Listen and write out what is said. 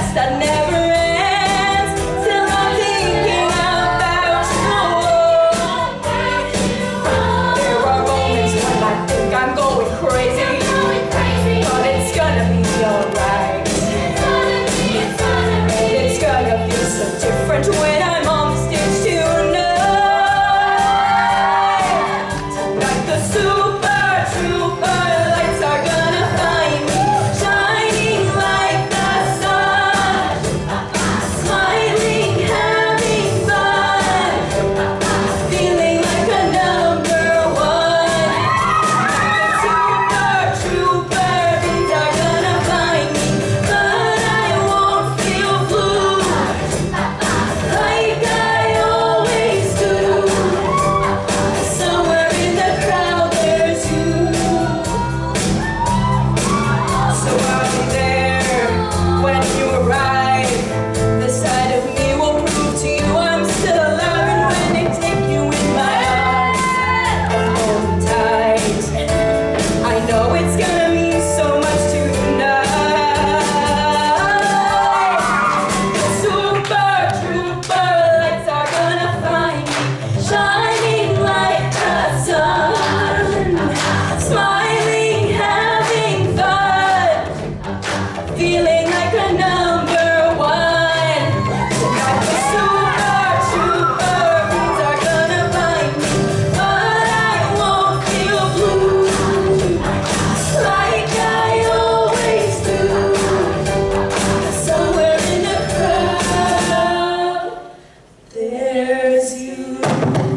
past that never ends. Still I'm thinking about you. There are moments when I think I'm going crazy, but it's gonna be alright. And it's gonna feel so different when I'm on the stage tonight. Tonight the Super Trooper lights are gonna find me, shining like the sun, smiling, having fun, feeling like a number one. The Super Trooper beams are gonna find me, but I won't feel blue like I always do. Somewhere in the crowd there's you. So I'll be there when you arrive. The side of me will prove to you I'm still alive. And when they take you in my arms and hold me tight, I know it's gonna mean so much tonight. The Super Trooper lights are gonna find me, shining like the sun, smiling, having fun, feeling like a number one. Tonight the Super Trooper beams are gonna find me, but I won't feel blue like I always do. Somewhere in the crowd there's you.